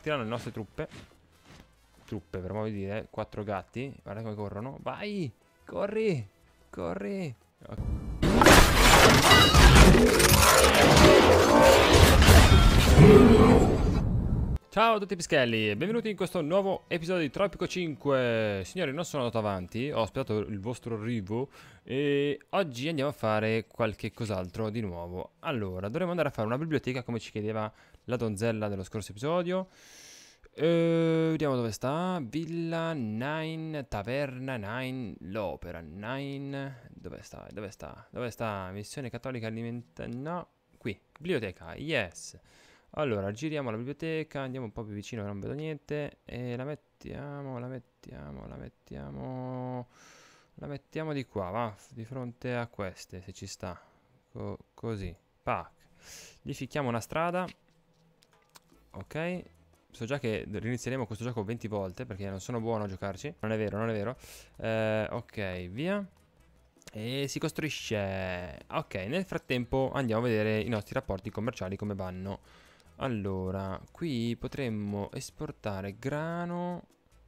partiranno le nostre truppe. Truppe, per modo di dire. 4 gatti. Guarda come corrono. Vai! Corri! Corri! Ciao a tutti pischelli e benvenuti in questo nuovo episodio di Tropico 5. Signori, non sono andato avanti, ho aspettato il vostro arrivo e oggi andiamo a fare qualche cos'altro di nuovo. Allora, dovremmo andare a fare una biblioteca come ci chiedeva la donzella dello scorso episodio. Vediamo dove sta. Villa 9, Taverna 9, l'Opera 9. Dove sta? Dove sta? Dove sta? Missione cattolica alimentaria. No, qui, biblioteca, yes. Allora, giriamo la biblioteca, andiamo un po' più vicino che non vedo niente e la mettiamo di qua, va, di fronte a queste, se ci sta. Così, pac. Gli ficchiamo una strada. Ok. So già che rinizieremo questo gioco 20 volte perché non sono buono a giocarci. Non è vero, non è vero. Ok, via. E si costruisce. Ok, nel frattempo andiamo a vedere i nostri rapporti commerciali come vanno. Allora, qui potremmo esportare grano,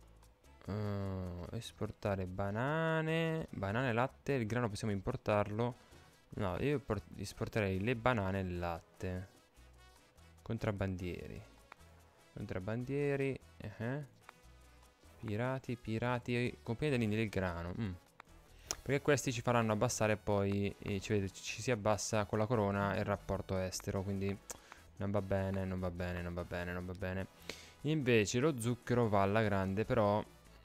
esportare banane, banane e latte. Il grano possiamo importarlo. No, io esporterei le banane e il latte. Contrabbandieri. Contrabbandieri, pirati, compagnia dell'India del grano. Perché questi ci faranno abbassare poi, ci si abbassa con la corona il rapporto estero, quindi non va bene, non va bene, non va bene, non va bene. Invece lo zucchero va alla grande, però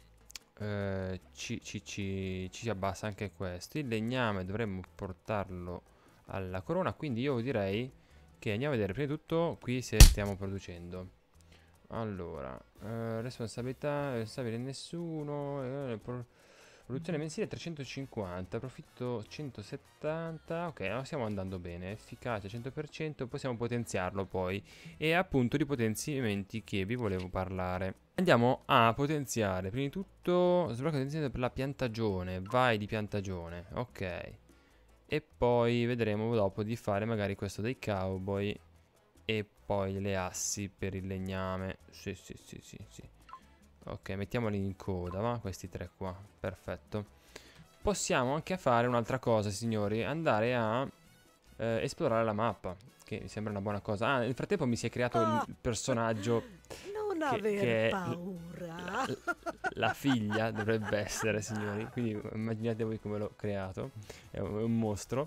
ci si abbassa anche questo. Il legname dovremmo portarlo alla corona, quindi io direi che andiamo a vedere prima di tutto qui se stiamo producendo. Allora, responsabilità, responsabile nessuno, produzione mensile 350, profitto 170, ok, no, stiamo andando bene, efficacia 100%, possiamo potenziarlo poi, e appunto di potenziamenti che vi volevo parlare. Andiamo a potenziare, prima di tutto, sblocca potenziamento per la piantagione, vai di piantagione, ok, e poi vedremo dopo di fare magari questo dei cowboy, e poi le assi per il legname. Sì. Ok, mettiamoli in coda, va? Questi tre qua. Perfetto. Possiamo anche fare un'altra cosa, signori. Andare a esplorare la mappa, che mi sembra una buona cosa. Ah, nel frattempo mi si è creato il personaggio Non che aver è paura. la figlia, dovrebbe essere, signori. Quindi immaginate voi come l'ho creato. È un mostro.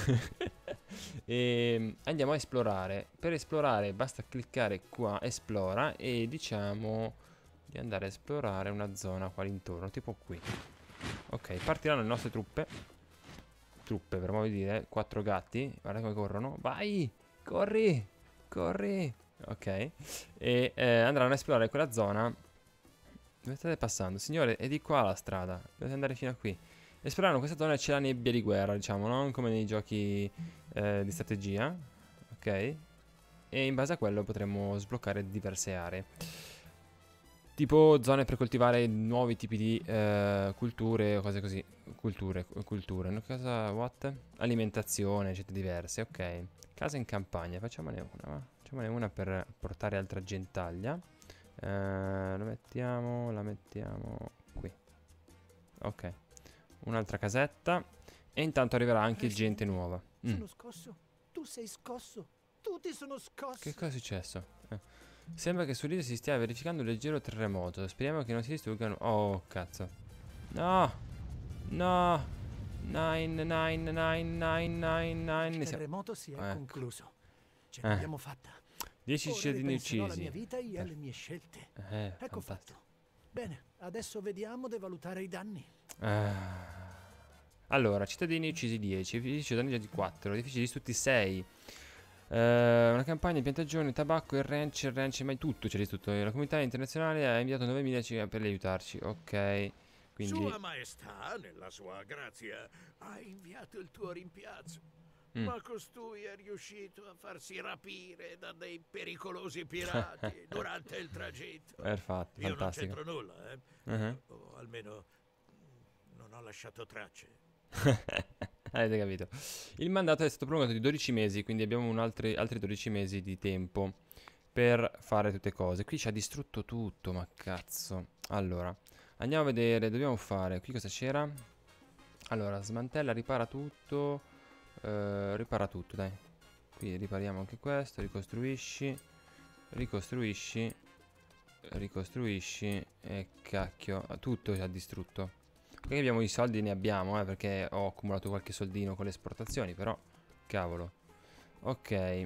E andiamo a esplorare. Per esplorare basta cliccare qua, esplora, e diciamo di andare a esplorare una zona qua intorno, tipo qui. Ok, partiranno le nostre truppe. Truppe, per modo di dire, 4 gatti. Guarda come corrono. Vai! Corri! Corri! Ok. E andranno a esplorare quella zona. Dove state passando? Signore, è di qua la strada. Dovete andare fino a qui. Esplorano questa zona e c'è la nebbia di guerra, diciamo, non come nei giochi di strategia. Ok. E in base a quello potremo sbloccare diverse aree. Tipo zone per coltivare nuovi tipi di culture o cose così. Culture. No, cosa? What? Alimentazione, eccetera, diverse. Ok. Casa in campagna, facciamone una, va? Facciamone una per portare altra gentaglia. La mettiamo qui. Ok. Un'altra casetta. E intanto arriverà anche gente nuova. Sono scosso. Tu sei scosso. Tutti sono scossi. Che cosa è successo? Sembra che sull'isola si stia verificando un leggero terremoto. Speriamo che non si distruggano. Oh, cazzo. No. No. Nine. Il terremoto si è concluso. Ce Eh. l'abbiamo fatta. 10 Ora cittadini ripenserò uccisi. alla mia vita e alle mie scelte. Ecco Fantastico. fatto. Bene, adesso vediamo di valutare i danni. Allora, cittadini uccisi 10, edifici danneggiati 4, edifici distrutti 6. Una campagna di piantagione, tabacco, il ranch, mai tutto c'è distrutto. La comunità internazionale ha inviato 9.000 per aiutarci. Ok, quindi Sua Maestà, nella sua grazia, ha inviato il tuo rimpiazzo. Ma costui è riuscito a farsi rapire da dei pericolosi pirati durante il tragitto. Perfetto, Io fantastico. non c'entro nulla, o almeno non ho lasciato tracce. Avete capito. Il mandato è stato prolungato di 12 mesi, quindi abbiamo altri 12 mesi di tempo. per fare tutte cose. Qui ci ha distrutto tutto, ma cazzo. Allora, andiamo a vedere, dobbiamo fare, qui cosa c'era? Allora, smantella, ripara tutto, dai. Qui ripariamo anche questo, ricostruisci, ricostruisci, ricostruisci, e cacchio, tutto ci ha distrutto. Qui abbiamo i soldi, ne abbiamo, perché ho accumulato qualche soldino con le esportazioni, però, cavolo. Ok.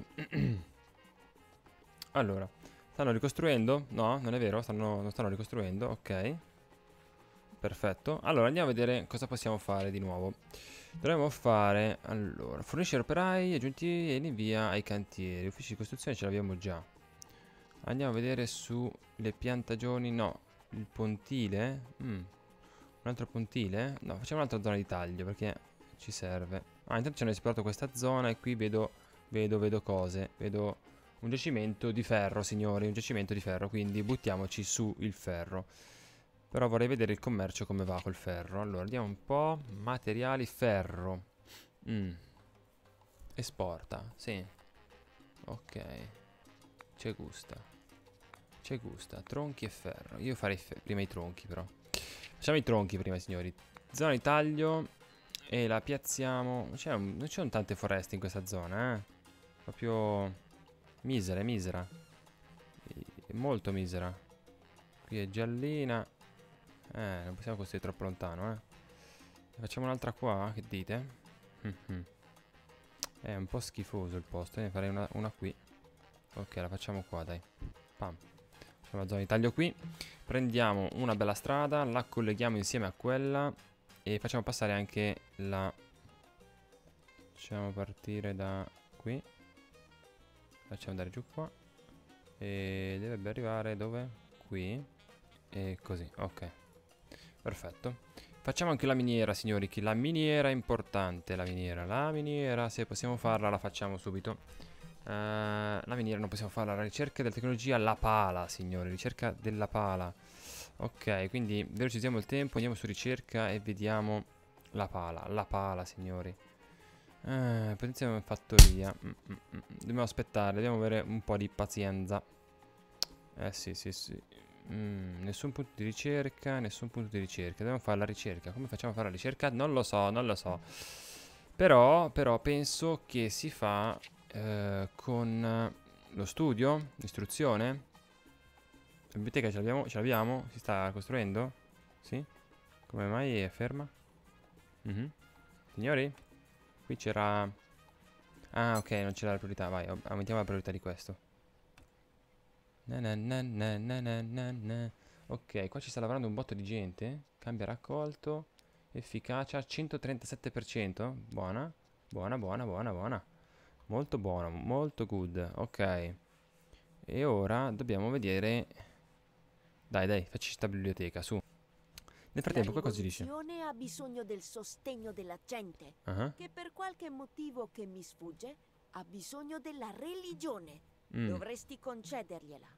Allora, stanno ricostruendo? No, non è vero, non stanno ricostruendo, ok. Perfetto. Allora, andiamo a vedere cosa possiamo fare di nuovo. Dovremmo fare, allora, forniscere operai aggiuntivi e li invia ai cantieri. Uffici di costruzione ce l'abbiamo già. Andiamo a vedere sulle piantagioni, no, il pontile. Un altro pontile? No, facciamo un'altra zona di taglio perché ci serve. Intanto ci hanno esplorato questa zona e qui vedo cose. Vedo un giacimento di ferro, signori, un giacimento di ferro, quindi buttiamoci su il ferro. Però vorrei vedere il commercio come va col ferro. Allora, vediamo un po'. Materiali, ferro. Esporta, sì. Ok. C'è gusta. C'è gusta. Tronchi e ferro. Io farei prima i tronchi, però. Facciamo i tronchi prima, signori. Zona di taglio. E la piazziamo. Non ci sono tante foreste in questa zona, eh. Proprio misera, misera. Molto misera. Qui è giallina. Non possiamo costruire troppo lontano, Ne facciamo un'altra qua, che dite? È un po' schifoso il posto, ne farei una qui. Ok, la facciamo qua, dai. Pam. Facciamo la zona di taglio qui. Prendiamo una bella strada, la colleghiamo insieme a quella e facciamo passare anche la... Facciamo partire da qui. Facciamo andare giù qua. E dovrebbe arrivare dove? Qui. E così, ok. Perfetto. Facciamo anche la miniera, signori, che la miniera è importante, la miniera, se possiamo farla la facciamo subito. La miniera non possiamo farla, la ricerca della tecnologia, la pala, signori, ricerca della pala. Ok, quindi velocizziamo il tempo, andiamo su ricerca e vediamo la pala, signori. Potenziamo in fattoria. Dobbiamo aspettare, dobbiamo avere un po' di pazienza. Sì. Nessun punto di ricerca, Dobbiamo fare la ricerca. Come facciamo a fare la ricerca? Non lo so. Però penso che si fa con lo studio, l'istruzione. La biblioteca ce l'abbiamo? Si sta costruendo? Sì? Come mai è ferma? Signori? Qui c'era... Ah, ok, non c'era la priorità. Vai, aumentiamo la priorità di questo. Ok, qua ci sta lavorando un botto di gente. Cambia raccolto. Efficacia 137%. Buona. Molto buona, molto good. Ok. E ora dobbiamo vedere. Dai, facci sta biblioteca, su. Nel frattempo, qua cosa dice? La rivoluzione ha bisogno del sostegno della gente, che per qualche motivo che mi sfugge ha bisogno della religione. Dovresti concedergliela.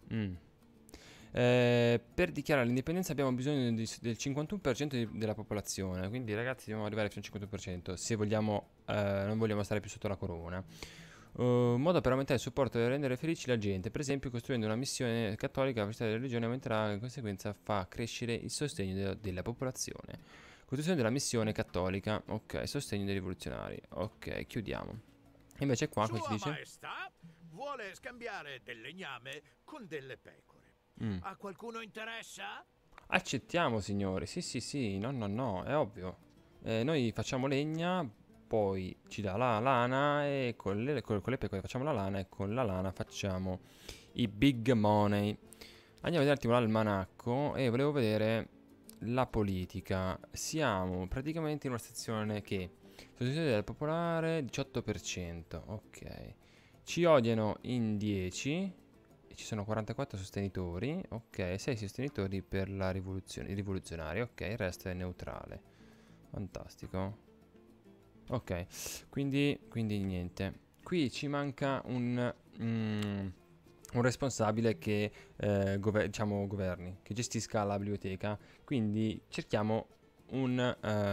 Per dichiarare l'indipendenza abbiamo bisogno del 51% della popolazione. Quindi ragazzi dobbiamo arrivare fino al 51% se vogliamo, non vogliamo stare più sotto la corona. Modo per aumentare il supporto e rendere felici la gente. Per esempio costruendo una missione cattolica, la velocità della religione aumenterà, in conseguenza fa crescere il sostegno della popolazione. Costruzione della missione cattolica. Ok, sostegno dei rivoluzionari. Ok, chiudiamo. Invece qua cosa si dice? Sua Maestà vuole scambiare del legname con delle pecore. A qualcuno interessa? Accettiamo, signore. Sì, no, è ovvio. Noi facciamo legna, poi ci dà la lana e con le pecore facciamo la lana e con la lana facciamo i big money. Andiamo a vedere un attimo l'almanacco e volevo vedere la politica. Siamo praticamente in una sezione che sostegno del popolare 18%. Ok. Ci odiano in 10. Ci sono 44 sostenitori. Ok, 6 sostenitori per la rivoluzione, i rivoluzionari. Ok, il resto è neutrale. Fantastico. Ok, quindi niente. Qui ci manca un responsabile che governi, che gestisca la biblioteca. Quindi cerchiamo un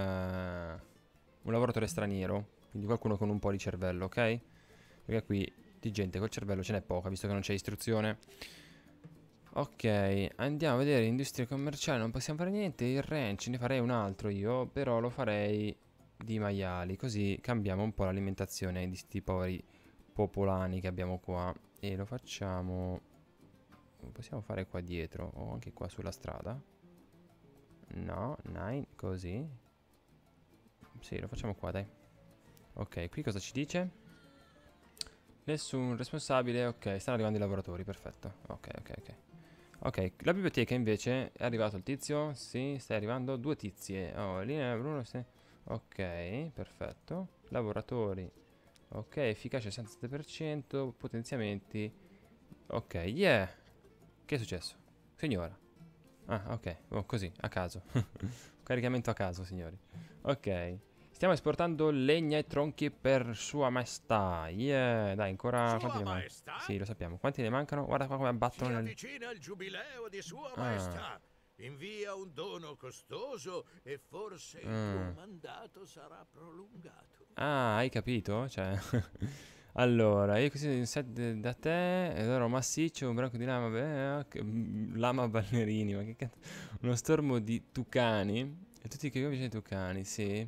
lavoratore straniero, quindi qualcuno con un po' di cervello, ok? Perché qui di gente col cervello ce n'è poca, visto che non c'è istruzione. Ok, andiamo a vedere industria commerciale, non possiamo fare niente. Il ranch ne farei un altro io, però lo farei di maiali, così cambiamo un po' l'alimentazione di sti poveri popolani che abbiamo qua. E lo facciamo, possiamo fare qua dietro o anche qua sulla strada? No, 9, così. Sì, lo facciamo qua, dai. Ok, qui cosa ci dice? Nessun responsabile, ok, stanno arrivando i lavoratori, perfetto. Ok, ok, ok. Ok, la biblioteca invece, è arrivato il tizio? Sì, stai arrivando, 2 tizie. Oh, linea Bruno, sì. Ok, perfetto. Lavoratori. Ok, efficacia 67%, potenziamenti. Ok, yeah. Che è successo? Signora. Ah, ok, oh, così, a caso. Caricamento a caso, signori. Ok. Stiamo esportando legna e tronchi per Sua Maestà. Yeah, dai, ancora. Sua Quanti ne mancano? Maestà? Sì, lo sappiamo. Quanti ne mancano? Guarda qua come abbattono Si nel. avvicina il giubileo di Sua Maestà. Invia un dono costoso e forse il tuo mandato sarà prolungato. Ah, hai capito? Cioè. Allora, io così un set da te, ed oro massiccio, un branco di lama, lama ballerini, ma che cazzo? Uno stormo di tucani. E tutti che vicino ai tucani, sì.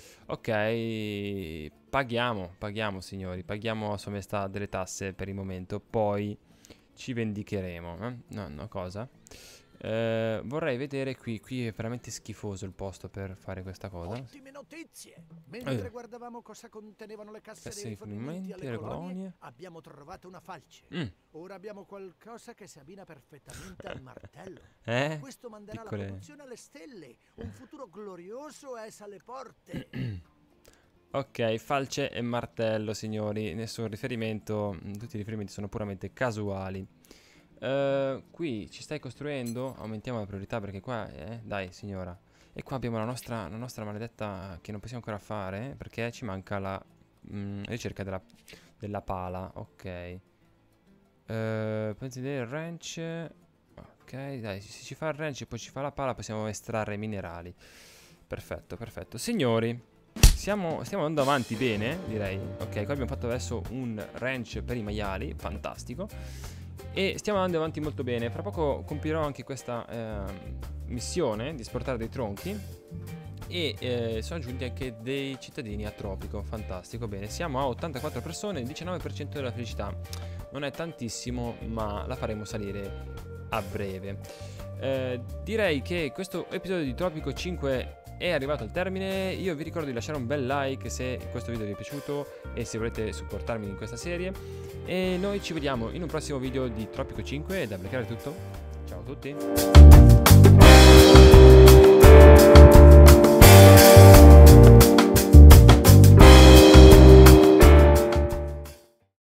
Ok, paghiamo signori, paghiamo a Sua Maestà delle tasse per il momento, poi ci vendicheremo. No, cosa? Vorrei vedere qui è veramente schifoso il posto per fare questa cosa. Ottime notizie! Mentre guardavamo cosa contenevano le casse dei rifornimenti alle colonie, abbiamo trovato una falce. Ora abbiamo qualcosa che si abbina perfettamente al martello. Questo manderà la produzione alle stelle. Un futuro glorioso è alle porte. Ok, falce e martello, signori. Nessun riferimento. Tutti i riferimenti sono puramente casuali. Qui ci stai costruendo? Aumentiamo la priorità perché qua, dai signora. E qua abbiamo la nostra maledetta che non possiamo ancora fare perché ci manca la ricerca della pala. Ok. Pensi del ranch. Ok, dai, se ci fa il ranch e poi ci fa la pala possiamo estrarre minerali. Perfetto, perfetto. Signori, stiamo andando avanti bene, direi. Ok, qua abbiamo fatto adesso un ranch per i maiali, fantastico. E stiamo andando avanti molto bene. Fra poco compierò anche questa missione di esportare dei tronchi. E sono aggiunti anche dei cittadini a Tropico. Fantastico, bene. Siamo a 84 persone, il 19% della felicità. Non è tantissimo, ma la faremo salire a breve. Direi che questo episodio di Tropico 5 è arrivato al termine. Io vi ricordo di lasciare un bel like se questo video vi è piaciuto e se volete supportarmi in questa serie. E noi ci vediamo in un prossimo video di Tropico 5 e da Blackare è tutto. Ciao a tutti.